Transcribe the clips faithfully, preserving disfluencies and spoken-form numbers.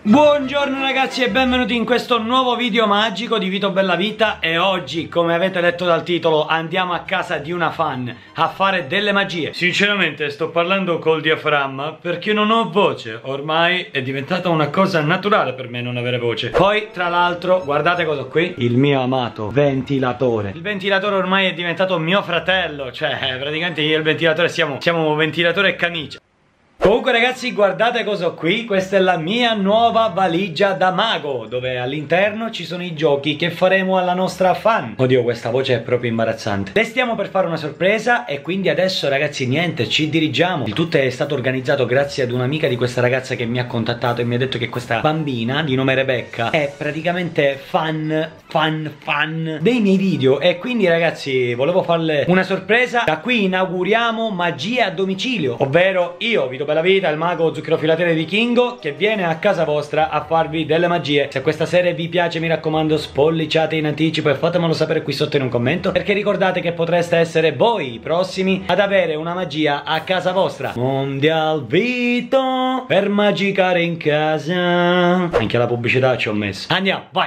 Buongiorno ragazzi e benvenuti in questo nuovo video magico di Vito Bellavita. E oggi, come avete letto dal titolo, andiamo a casa di una fan a fare delle magie. Sinceramente sto parlando col diaframma perché non ho voce. Ormai è diventata una cosa naturale per me non avere voce. Poi tra l'altro guardate cosa ho qui, il mio amato ventilatore. Il ventilatore ormai è diventato mio fratello. Cioè praticamente io e il ventilatore siamo, siamo ventilatore e camicia. Comunque ragazzi, guardate cosa ho qui. Questa è la mia nuova valigia da mago, dove all'interno ci sono i giochi che faremo alla nostra fan. Oddio, questa voce è proprio imbarazzante. Le stiamo per fare una sorpresa e quindi adesso ragazzi niente, ci dirigiamo. Il tutto è stato organizzato grazie ad un'amica di questa ragazza che mi ha contattato e mi ha detto che questa bambina di nome Rebecca è praticamente fan, fan, fan dei miei video. E quindi ragazzi volevo farle una sorpresa. Da qui inauguriamo magia a domicilio, ovvero io, Vito Bellavita, il mago zucchero filatele vichingo, che viene a casa vostra a farvi delle magie. Se questa serie vi piace, mi raccomando, spolliciate in anticipo e fatemelo sapere qui sotto in un commento, perché ricordate che potreste essere voi i prossimi ad avere una magia a casa vostra. Mondial Vito per magicare in casa. Anche la pubblicità ci ho messo. Andiamo, vai!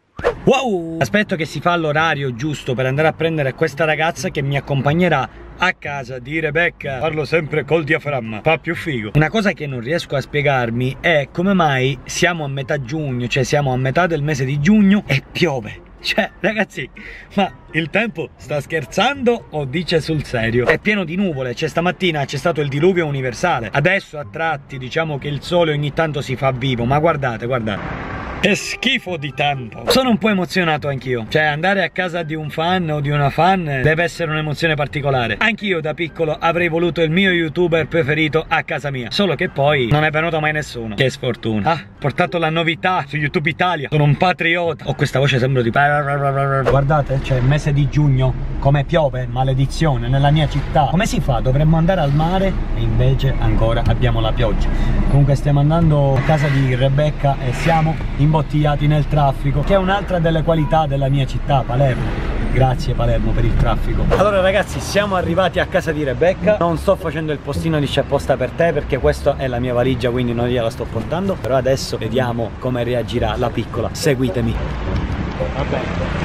Wow! Aspetto che si fa l'orario giusto per andare a prendere questa ragazza che mi accompagnerà a casa di Rebecca. Parlo sempre col diaframma, fa più figo. Una cosa che non riesco a spiegarmi è come mai siamo a metà giugno, cioè siamo a metà del mese di giugno e piove. Cioè ragazzi, ma il tempo sta scherzando o dice sul serio? È pieno di nuvole, cioè stamattina c'è stato il diluvio universale. Adesso a tratti diciamo che il sole ogni tanto si fa vivo, ma guardate, guardate, che schifo di tempo. Sono un po' emozionato anch'io. Cioè andare a casa di un fan o di una fan deve essere un'emozione particolare. Anch'io da piccolo avrei voluto il mio youtuber preferito a casa mia, solo che poi non è venuto mai nessuno. Che sfortuna. Ah, portato la novità su YouTube Italia. Sono un patriota. Ho questa voce, sembro di... Guardate, c'è il mese di giugno, come piove, maledizione, nella mia città. Come si fa? Dovremmo andare al mare e invece ancora abbiamo la pioggia. Comunque stiamo andando a casa di Rebecca e siamo imbottigliati nel traffico, che è un'altra delle qualità della mia città, Palermo. Grazie Palermo per il traffico. Allora ragazzi, siamo arrivati a casa di Rebecca. Non sto facendo il postino di c'è apposta per te perché questa è la mia valigia, quindi non gliela sto portando. Però adesso vediamo come reagirà la piccola. Seguitemi. Va bene.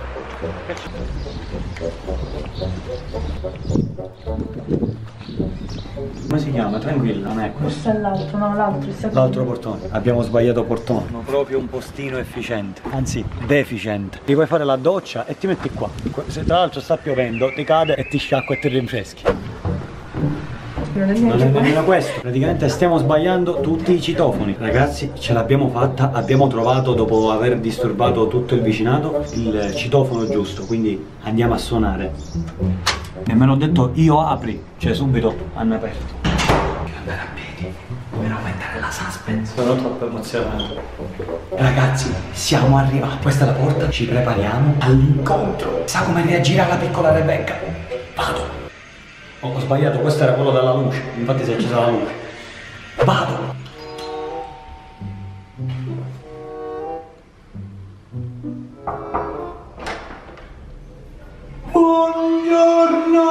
Come si chiama? Tranquilla, non è questo. Questo è l'altro, no, l'altro. L'altro portone. Abbiamo sbagliato portone. Sono proprio un postino efficiente. Anzi, deficiente. Ti puoi fare la doccia e ti metti qua. Se tra l'altro sta piovendo, ti cade e ti sciacqua e ti rinfreschi. Non è nemmeno questo. Praticamente stiamo sbagliando tutti i citofoni. Ragazzi, ce l'abbiamo fatta. Abbiamo trovato, dopo aver disturbato tutto il vicinato, il citofono giusto. Quindi andiamo a suonare. E me l'ho detto io apri. Cioè subito hanno aperto. Andare a piedi per aumentare la suspense. Sono troppo emozionato. Ragazzi, siamo arrivati. Questa è la porta. Ci prepariamo all'incontro. Sa come reagirà la piccola Rebecca? Vado. Oh, ho sbagliato, questo era quello della luce. Infatti si è accesa la luce. Vado. Buongiorno.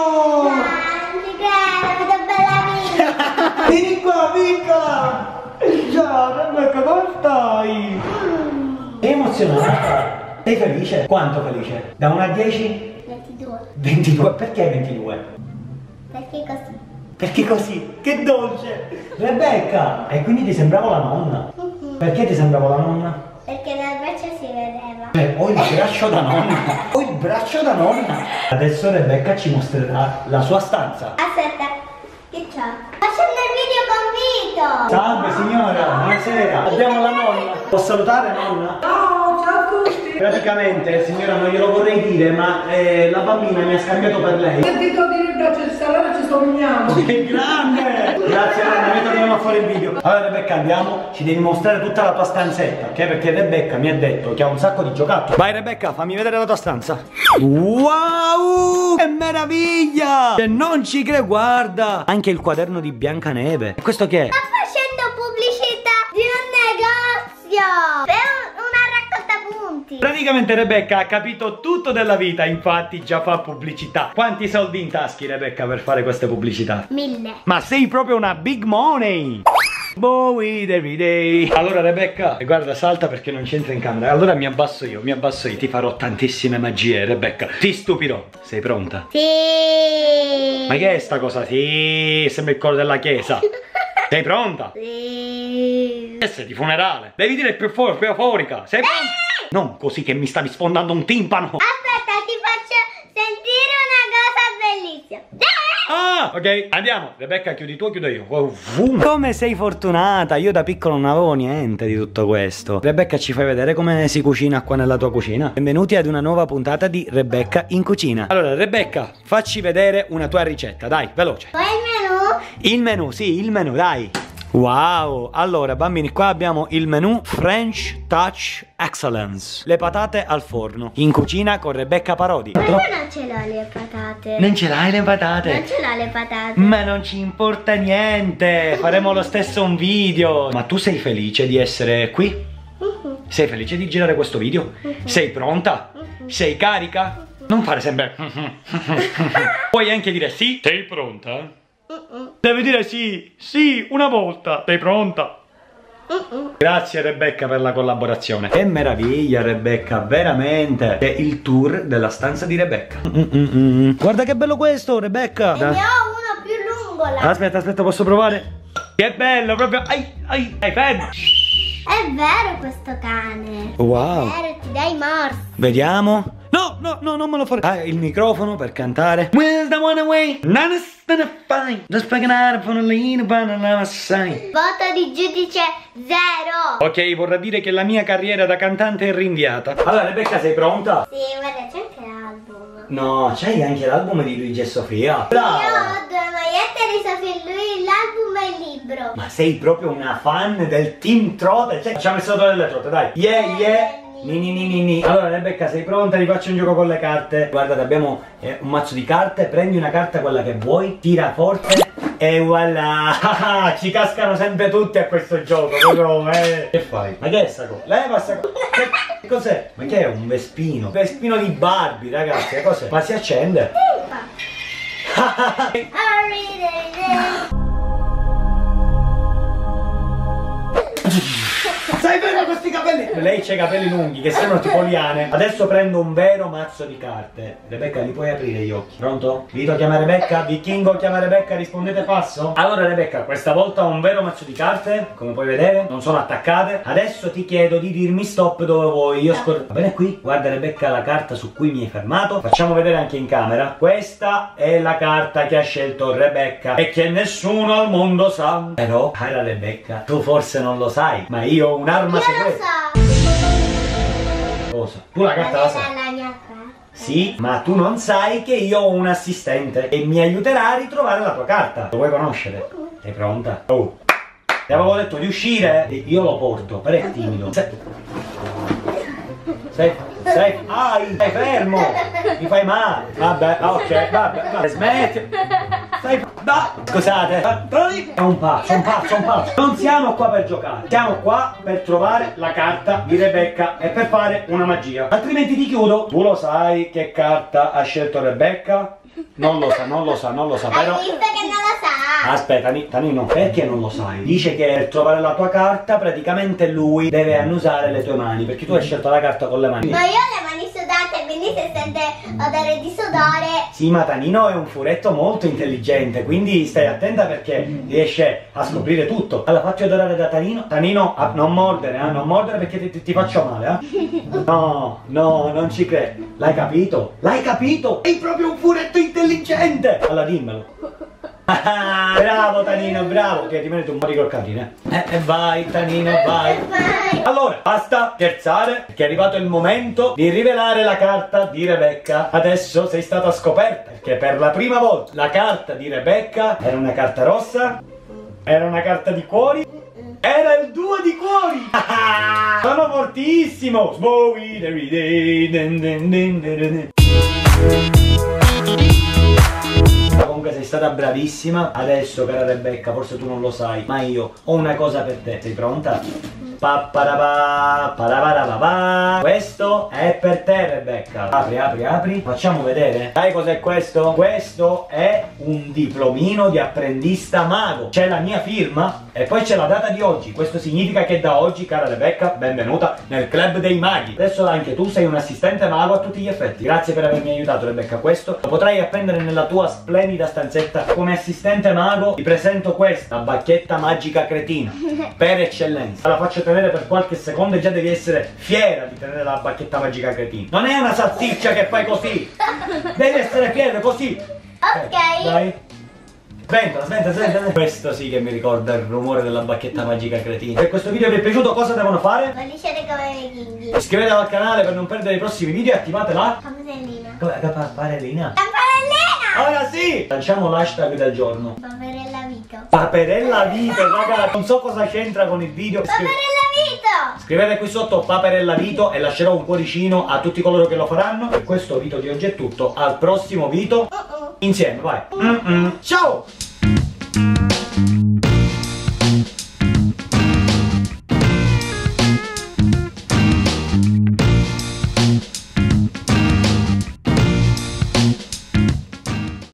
Vieni qua, piccola! Ciao, Rebecca, come stai? Sei emozionata? Sei felice? Quanto felice? Da uno a dieci? ventidue. ventidue? Perché ventidue? Perché così? Perché così? Che dolce! Rebecca! E quindi ti sembravo la nonna? Uh-huh. Perché ti sembravo la nonna? Perché dal braccio si vedeva. Cioè, ho il braccio da nonna! Ho il braccio da nonna! Adesso Rebecca ci mostrerà la sua stanza. Aspetta. Che c'ha? Facendo il video con Vito! Salve signora, buonasera! Abbiamo la nonna! Posso salutare nonna? Ciao, ciao a tutti! Praticamente, signora, non glielo vorrei dire, ma eh, la bambina mi ha scambiato per lei. Ho sentito dire il braccio di salone, ci somigliamo! Che grande! Grazie nonna, noi torniamo a fare il video. Allora Rebecca, andiamo, ci devi mostrare tutta la tua stanzetta, ok? Perché Rebecca mi ha detto che ha un sacco di giocattoli. Vai Rebecca, fammi vedere la tua stanza. Wow! Che meraviglia! Che non ci credo, guarda! Anche il quaderno di Biancaneve. E questo che è? Sto facendo pubblicità di un negozio! Per una raccolta punti! Praticamente Rebecca ha capito tutto della vita, infatti già fa pubblicità. Quanti soldi in taschi Rebecca per fare queste pubblicità? Mille. Ma sei proprio una big money! Bowie every day. Allora Rebecca, guarda, salta perché non c'entra in camera. Allora mi abbasso io, mi abbasso io. Ti farò tantissime magie, Rebecca. Ti stupirò. Sei pronta? Sì. Ma che è sta cosa? Sì, sembra il coro della chiesa. Sei pronta? Sì. Essere di funerale. Devi dire più fuori, più euforica. Sei pronta? Non così che mi stavi sfondando un timpano. Aspetta, ti faccio sentire una cosa bellissima. Ah, ok, andiamo. Rebecca, chiudi tu o chiudo io? Come sei fortunata. Io da piccolo non avevo niente di tutto questo. Rebecca, ci fai vedere come si cucina qua nella tua cucina? Benvenuti ad una nuova puntata di Rebecca in cucina. Allora Rebecca, facci vedere una tua ricetta. Dai, veloce. Poi il menù. Il menù, sì, il menù, dai. Wow, allora bambini, qua abbiamo il menù French Touch Excellence. Le patate al forno, in cucina con Rebecca Parodi. Ma io non ce l'ho le patate. Non ce l'hai le patate? Non ce l'ho le patate. Ma non ci importa niente, faremo lo stesso un video. Ma tu sei felice di essere qui? Uh-huh. Sei felice di girare questo video? Uh-huh. Sei pronta? Uh-huh. Sei carica? Non fare sempre. Puoi anche dire sì. Sei pronta? Uh-uh. Devi dire sì, sì, una volta. Sei pronta? Uh-uh. Grazie Rebecca per la collaborazione. Che meraviglia Rebecca, veramente. È il tour della stanza di Rebecca. Mm-mm-mm. Guarda che bello questo Rebecca. E ne ho uno più lungo là. Aspetta, aspetta, posso provare? Che bello, proprio. Ai, ai, ai, fermo. È vero questo cane. Wow. È vero, ti dai morsi. Vediamo. No, no, no, non me lo fare. Ah, il microfono per cantare. Where's the one away? None is gonna find. Just picking out for a lean banana sign. Voto di giudice zero. Ok, vorrà dire che la mia carriera da cantante è rinviata. Allora, Rebecca, sei pronta? Sì, guarda, c'è anche l'album. No, c'hai anche l'album di Luigi e Sofia. Brava. Io ho due magliette di Sofia, lui l'album e il libro. Ma sei proprio una fan del Team Trote. Cioè, facciamo il saluto delle trote, dai. Yeah, yeah. Ni, ni, ni, ni, ni. Allora Rebecca, sei pronta? Ti faccio un gioco con le carte. Guardate, abbiamo eh, un mazzo di carte. Prendi una carta, quella che vuoi, tira forte e voilà. Ci cascano sempre tutti a questo gioco. Proprio, eh. Che fai? Ma che è sta cosa? Leva sta cosa. Che cos'è? Ma che è? Un vespino? Vespino di Barbie, ragazzi. Che cos'è? Ma si accende? Sai bene questi capelli? Lei c'ha i capelli lunghi che sembrano tipo liane. Adesso prendo un vero mazzo di carte. Rebecca, li puoi aprire gli occhi? Pronto? Vito chiama Rebecca, Vichingo chiama Rebecca, rispondete passo? Allora Rebecca, questa volta ho un vero mazzo di carte. Come puoi vedere, non sono attaccate. Adesso ti chiedo di dirmi stop dove vuoi. Io scor... Va bene qui? Guarda Rebecca la carta su cui mi hai fermato. Facciamo vedere anche in camera. Questa è la carta che ha scelto Rebecca e che nessuno al mondo sa. Però, cara Rebecca, tu forse non lo sai, ma io ho un'arma Io segreta. lo so. Cosa? Tu la carta la sai? Non è la mia carta. Sì, ma tu non sai che io ho un assistente e mi aiuterà a ritrovare la tua carta. Lo vuoi conoscere? Sei pronta? Oh, ti avevo detto di uscire? Io lo porto, però è timido. Sei... Sei... Sei... Ai, stai fermo! Mi fai male! Vabbè, ok, vabbè, vabbè. Smetti! Stai... Da... Scusate! È un pazzo, un pazzo, un pazzo! Non siamo qua per giocare, siamo qua per trovare la carta di Rebecca e per fare una magia. Altrimenti ti chiudo. Tu lo sai che carta ha scelto Rebecca? Non lo sa, non lo sa, non lo sa, però... Hai visto che non lo sa? Aspetta, Tanino, perché non lo sai? Dice che per trovare la tua carta praticamente lui deve annusare le tue mani, perché tu hai scelto la carta con le mani. Ma io ho le mani sudate, quindi se sente odore di sudore... Sì, ma Tanino è un furetto molto intelligente, quindi stai attenta perché riesce a scoprire tutto. Allora, fatti odorare da Tanino. Tanino, ah, non mordere, eh, non mordere perché ti, ti, ti faccio male, eh. No, no, non ci credo. L'hai capito? L'hai capito? Sei proprio un furetto intelligente! Allora, dimmelo. Ah, bravo Tanino, bravo. Che ti meriti un po' di croccantine. Eh, e vai Tanino, vai. Vai. Allora, basta scherzare, perché è arrivato il momento di rivelare la carta di Rebecca. Adesso sei stata scoperta, perché per la prima volta la carta di Rebecca era una carta rossa, era una carta di cuori, era il duo di cuori. Sono fortissimo. Bowie every day. Con Comunque sei stata bravissima. Adesso, cara Rebecca, forse tu non lo sai, ma io ho una cosa per te. Sei pronta? Pa-pa-da-pa, pa-da-pa-da-pa-pa. Questo è per te, Rebecca. Apri, apri, apri. Facciamo vedere. Sai cos'è questo? Questo è un diplomino di apprendista mago. C'è la mia firma e poi c'è la data di oggi. Questo significa che da oggi, cara Rebecca, benvenuta nel club dei maghi. Adesso anche tu sei un assistente mago a tutti gli effetti. Grazie per avermi aiutato, Rebecca. Questo lo potrai appendere nella tua splendida stanzetta. Come assistente mago ti presento questa, la bacchetta magica cretina, per eccellenza. La faccio tenere per qualche secondo e già devi essere fiera di tenere la bacchetta magica cretina. Non è una salsiccia che fai così. Devi essere fiera così. Ok. Eh, dai. Sventola, sventola, sventola. Questo sì che mi ricorda il rumore della bacchetta magica cretina. Se questo video vi è piaciuto, cosa devono fare? Pollice come i vichinghi. Iscrivetevi al canale per non perdere i prossimi video e attivate la Campanellina. Come la campanellina. Campanellina! Ora sì! Lanciamo l'hashtag del giorno. Paperella Vito. Paperella Vito, raga, non so cosa c'entra con il video. Scri- Paperella Vito! Scrivete qui sotto Paperella Vito e lascerò un cuoricino a tutti coloro che lo faranno. Per questo video di oggi è tutto. Al prossimo video Uh-uh. insieme, vai. Mm-mm. Ciao!